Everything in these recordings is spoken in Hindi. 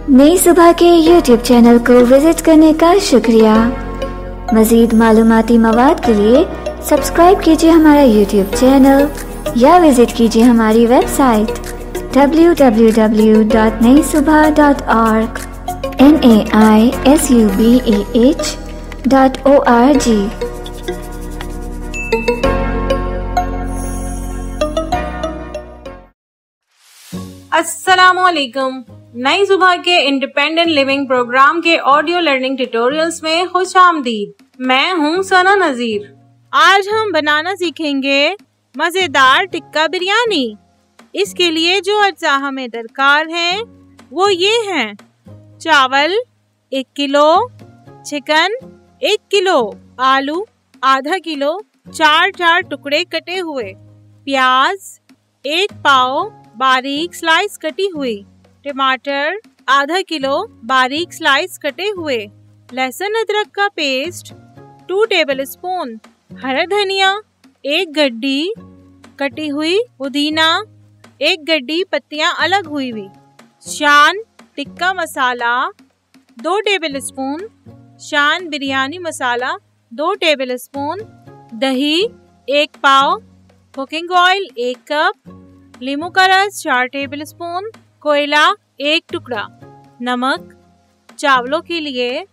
नई सुबह के YouTube चैनल को विजिट करने का शुक्रिया। मज़ीद मालूमाती मवाद के लिए सब्सक्राइब कीजिए हमारा YouTube चैनल या विजिट कीजिए हमारी वेबसाइट www.naisubah.org naisubah.org। अस्सलामुअलैकुम। नई सुबह के इंडिपेंडेंट लिविंग प्रोग्राम के ऑडियो लर्निंग ट्यूटोरियल्स में खुश आमदीद। मैं हूँ सना नजीर। आज हम बनाना सीखेंगे मजेदार टिक्का बिरयानी। इसके लिए जो अज्जा हमें दरकार हैं वो ये हैं: चावल 1 किलो, चिकन 1 किलो, आलू आधा किलो, 4 टुकड़े कटे हुए, प्याज 1 पाव बारीक स्लाइस कटी हुई, टमाटर आधा किलो बारीक स्लाइस कटे हुए, लहसुन अदरक का पेस्ट 2 टेबलस्पून, हरा धनिया 1 गड्डी कटी हुई, पुदीना 1 गड्डी पत्तियां अलग हुई हुई, शान टिक्का मसाला 2 टेबलस्पून, शान बिरयानी मसाला 2 टेबलस्पून, दही 1 पाव, कुकिंग ऑयल 1 कप, लींबू का रस 4 टेबलस्पून, कोयला 1 टुकड़ा, नमक चावलों के लिए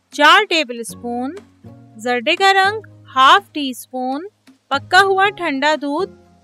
4 टेबलस्पून, जर्दे का रंग ½ टीस्पून, पका हुआ ठंडा दूध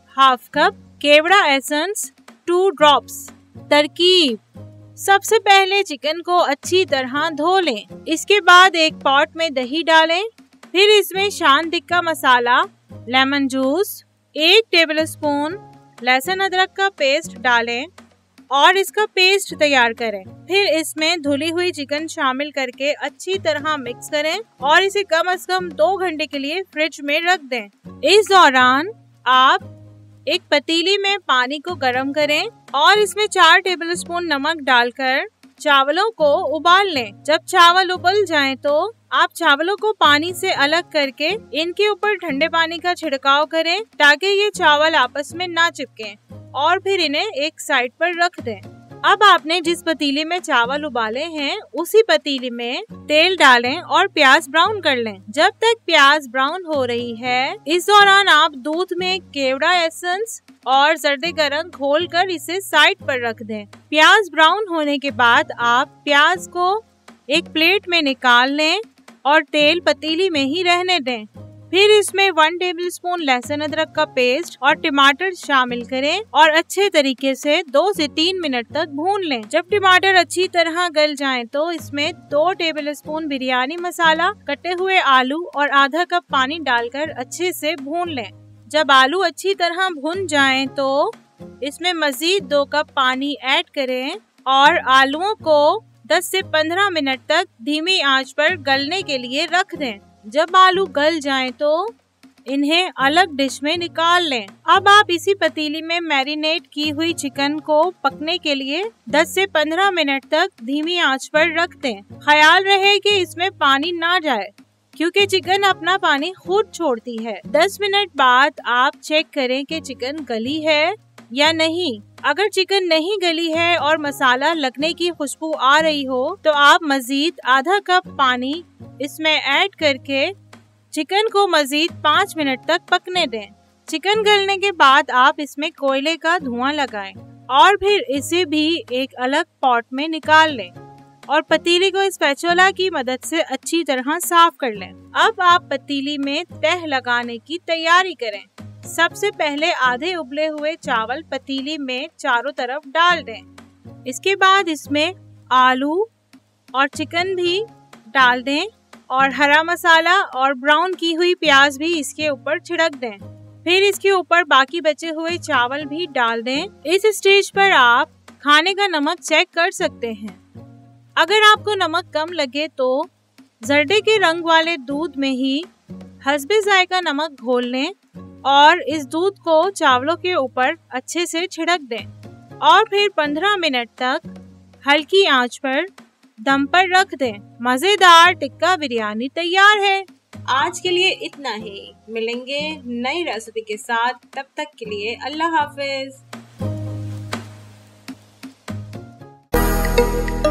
½ कप, केवड़ा एसेंस 2 ड्रॉप्स। तरकीब: सबसे पहले चिकन को अच्छी तरह धो लें। इसके बाद एक पॉट में दही डालें, फिर इसमें Shan tikka masala, lemon juice 1 tablespoon, लहसुन अदरक का पेस्ट डालें और इसका पेस्ट तैयार करें। फिर इसमें धुली हुई चिकन शामिल करके अच्छी तरह मिक्स करें और इसे कम से कम 2 घंटे के लिए फ्रिज में रख दें। इस दौरान आप एक पतीली में पानी को गर्म करें और इसमें 4 टेबलस्पून नमक डालकर चावलों को उबाल लें। जब चावल उबल जाएं तो आप चावलों को पानी से अलग करके इनके ऊपर ठंडे पानी का छिड़काव करें ताकि ये चावल आपस में ना चिपकें और फिर इन्हें एक साइड पर रख दें। अब आपने जिस पतीली में चावल उबाले हैं उसी पतीली में तेल डालें और प्याज ब्राउन कर लें। जब तक प्याज ब्राउन हो रही है, इस दौरान आप दूध में केवड़ा एसेंस और जर्दे का रंग घोलकर इसे साइड पर रख दें। प्याज ब्राउन होने के बाद आप प्याज को एक प्लेट में निकाल लें और तेल पतीली में ही रहने दें। फिर इसमें 1 टेबलस्पून लहसुन अदरक का पेस्ट और टमाटर शामिल करें और अच्छे तरीके से 2 से 3 मिनट तक भून लें। जब टमाटर अच्छी तरह गल जाएं तो इसमें 2 टेबलस्पून बिरयानी मसाला, कटे हुए आलू और आधा कप पानी डालकर अच्छे से भून लें। जब आलू अच्छी तरह भुन जाएं तो इसमें मजीद 2 कप पानी ऐड करें और आलूओं को 10 से 15 मिनट तक धीमी आंच पर गलने के लिए रख दें। जब आलू गल जाएं तो इन्हें अलग डिश में निकाल लें। अब आप इसी पतीली में मैरिनेट की हुई चिकन को पकने के लिए 10 से 15 मिनट तक धीमी आंच पर रख दें। ख्याल रहे कि इसमें पानी ना जाए क्योंकि चिकन अपना पानी खुद छोड़ती है। 10 मिनट बाद आप चेक करें कि चिकन गली है या नहीं। अगर चिकन नहीं गली है और मसाला लगने की खुशबू आ रही हो तो आप मजीद आधा कप पानी इसमें ऐड करके चिकन को मजीद 5 मिनट तक पकने दें। चिकन गलने के बाद आप इसमें कोयले का धुआं लगाएं और फिर इसे भी एक अलग पॉट में निकाल लें और पतीली को स्पैचुला की मदद से अच्छी तरह साफ कर लें। अब आप पतीली में तह लगाने की तैयारी करें। सबसे पहले आधे उबले हुए चावल पतीली में चारों तरफ डाल दें। इसके बाद इसमें आलू और चिकन भी डाल दें और हरा मसाला और ब्राउन की हुई प्याज भी इसके ऊपर छिड़क दें। फिर इसके ऊपर बाकी बचे हुए चावल भी डाल दें। इस स्टेज पर आप खाने का नमक चेक कर सकते हैं। अगर आपको नमक कम लगे तो जर्दे के रंग वाले दूध में ही हस्बे जायका नमक घोल लें और इस दूध को चावलों के ऊपर अच्छे से छिड़क दें और फिर 15 मिनट तक हल्की आंच पर दम पर रख दें। मजेदार टिक्का बिरयानी तैयार है। आज के लिए इतना ही। मिलेंगे नई रेसिपी के साथ, तब तक के लिए अल्लाह हाफिज।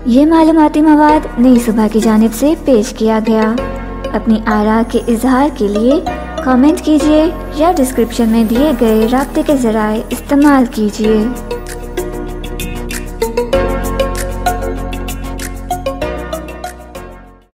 ये मालूमाती मवाद नई सुबह की जानिब से पेश किया गया। अपनी आरा के इजहार के लिए कमेंट कीजिए या डिस्क्रिप्शन में दिए गए राब्ते के ज़राए इस्तेमाल कीजिए।